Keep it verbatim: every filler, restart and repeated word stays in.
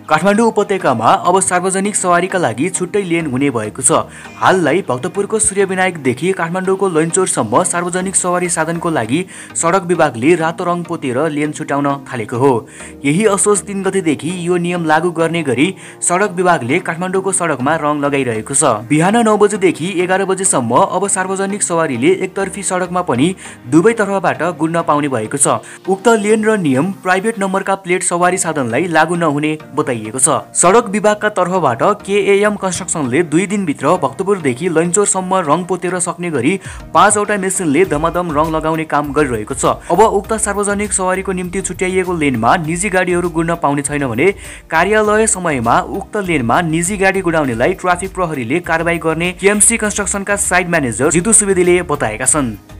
काठमाडौँ उपत्यकामा अब सार्वजनिक सवारीका लागि छुट्टै लेन हुने भएको छ। हाललाई भक्तपुरको सूर्यविनायकदेखि काठमाडौँको लैनचौरसम्म सार्वजनिक सवारी साधनको लागि सडक विभागले रातो रङ पोतेर लेन छुट्याउन थालेको हो। यही असोज तीन गतेदेखि यो नियम लागू गर्ने गरी सडक विभागले काठमाडौँको सडकमा रङ लगाइरहेको छ। बिहान नौ बजेदेखि एघार बजेसम्म अब सार्वजनिक सवारीले एकतर्फी सडकमा पनि दुवै तर्फबाट गुड्न पाउने भएको छ। उक्त लेन र नियम प्राइभेट नम्बरका प्लेट सवारी साधनलाई लागू नहुने बताइएको छ। सडक विभागका तर्फबाट केएएम कन्स्ट्रक्सनले दुई दिनभित्र भक्तपुरदेखि लैनचौरसम्म रङ पोतेर सक्ने गरी पाँचवटा मेसिनले धमाधम रङ लगाउने काम गरिरहेको छ। अब उक्त सार्वजनिक सवारीको निम्ति छुट्याइएको लेनमा निजी गाडीहरू गुड्न पाउने छैन भने कार्यालय समयमा उक्त लेनमा निजी गाडी गुडाउनेलाई ट्राफिक प्रहरीले कारबाही गर्ने केएमसी कन्स्ट्रक्सनका साइट म्यानेजर जितु सुवेदीले बताएका छन्।